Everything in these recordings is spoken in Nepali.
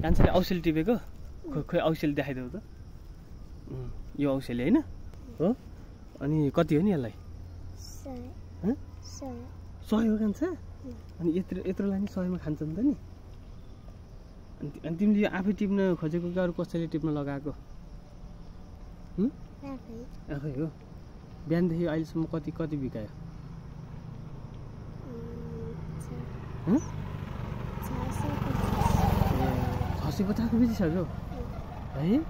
कान्छाले औषधि टिपेको खोइ औषधि देखाइदेऊ त यो औषधि होइन हो अनि कति हो नि यसलाई 100 हो कान्छा अनि यत्रो लाने 100 मा खान्छ नि त नि अनि तिमीले यो आफै टिप्न खोजेको कि अरू कसैले टिप्न लगाएको आफै हो बिहानदेखि अहिलेसम्म कति बिकायो 650 को बेचिसक्यो है ए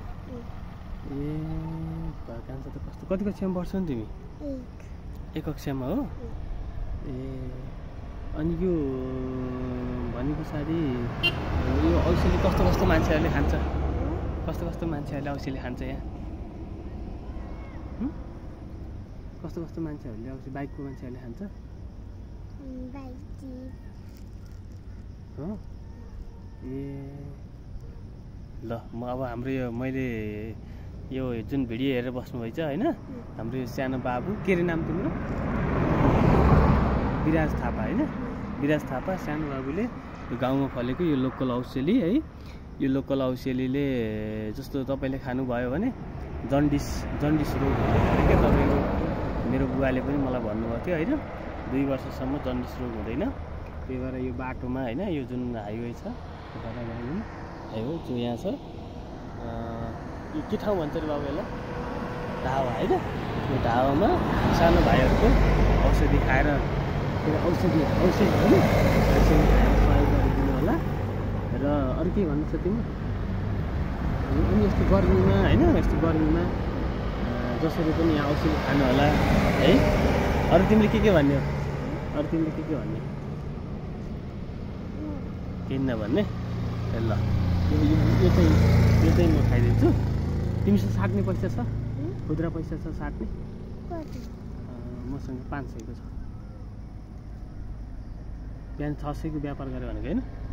कान्छा त कस्तो कति कक्षामा पढ्छौ नि तिमी एक कक्षामा हो ए अनि यो भने पछाडि यो औषधि कस्तो मान्छेहरूले खान्छ कस्तो मान्छेहरूले औषधि खान्छ यहाँ कस्तो मान्छेहरूले औषधि बाइकको मान्छेहरूले खान्छ हो ए ल म अब हाम्रो यो मैले यो जुन भिडियो हेरेर बस्नुभएछ होइन हाम्रो यो सानो बाबु के रे नाम तिम्रो विराज थापा होइन विराज थापा सानो बाबुले यो गाउँमा फलेको यो लोकल औषधि है यो लोकल औषधिले जस्तो तपाईँले खानुभयो भने जन्डिस रोग हुँदैन क्या तपाईँको मेरो बुवाले पनि मलाई भन्नुभएको थियो होइन 2 वर्षसम्म जन्डिस रोग हुँदैन त्यही भएर यो बाटोमा होइन यो जुन हाइवे छ हाइवे जो यहाँ छ यो के ठाउँ भन्छ अरे बाबु यसलाई ढावा होइन यो ढावामा सानो भाइहरूको औषधि खाएर औषधि होइन औषधि खाएर सहयोग गरिदिनु होला र अरू के भन्नु छ तिमी अनि यस्तो गर्मीमा होइन यस्तो गर्मीमा जसरी पनि यहाँ औषधि खानु होला है अरू तिमीले के भन्ने हो अरू तिमीले के भन्ने केही नभन्ने ए ल यो चाहिँ म खाइदिन्छु तिमीसँग साट्ने पैसा छ खुद्रा पैसा छ साट्ने मसँग 500 को छ बिहान 600 को व्यापार गऱ्यो भनेको होइन